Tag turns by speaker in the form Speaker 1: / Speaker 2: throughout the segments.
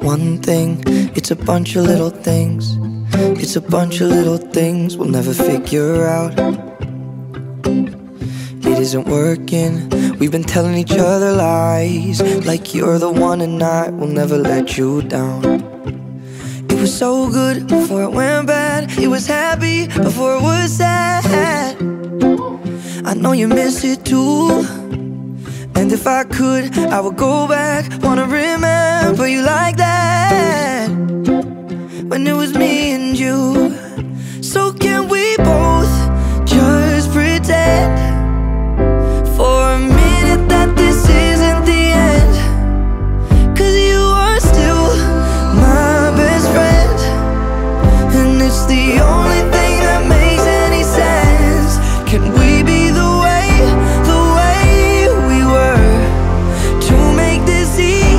Speaker 1: one thing, it's a bunch of little things. It's a bunch of little things we'll never figure out. It isn't working, we've been telling each other lies, like you're the one and I will never let you down. It was so good before it went bad, it was happy before it was sad. I know you miss it too, and if I could, I would go back. Wanna remember you like that, when it was me and you. So can we both just pretend for a minute that this isn't the end? 'Cause you are still my best friend, and it's the only thing that makes any sense. Can we be the way we were, to make this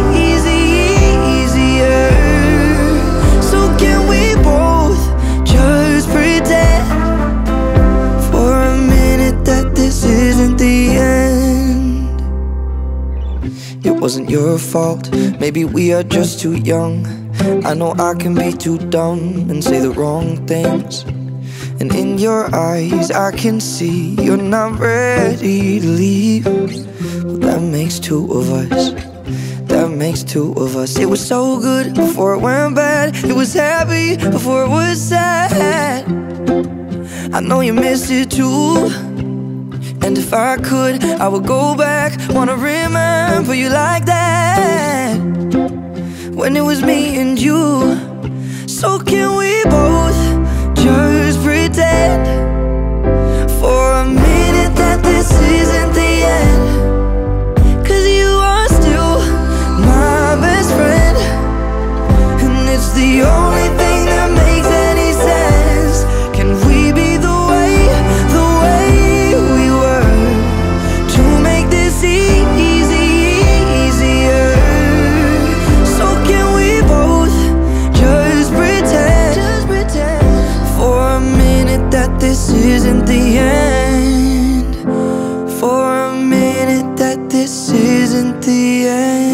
Speaker 1: easier? So can we both just pretend for a minute that this isn't the end? It wasn't your fault, maybe we are just too young. I know I can be too dumb and say the wrong things, and in your eyes I can see you're not ready to leave. Well, that makes two of us, that makes two of us. It was so good before it went bad, it was happy before it was sad. I know you miss it too, and if I could, I would go back. Wanna remember you like that, when it was me and you. So can we both just pretend for a minute that this isn't the end? 'Cause you are still my best friend, and it's the only thing that makes any sense. Can we be the way we were, to make this easier? So can we both just pretend for a minute that this isn't the end? For a minute that this isn't the end.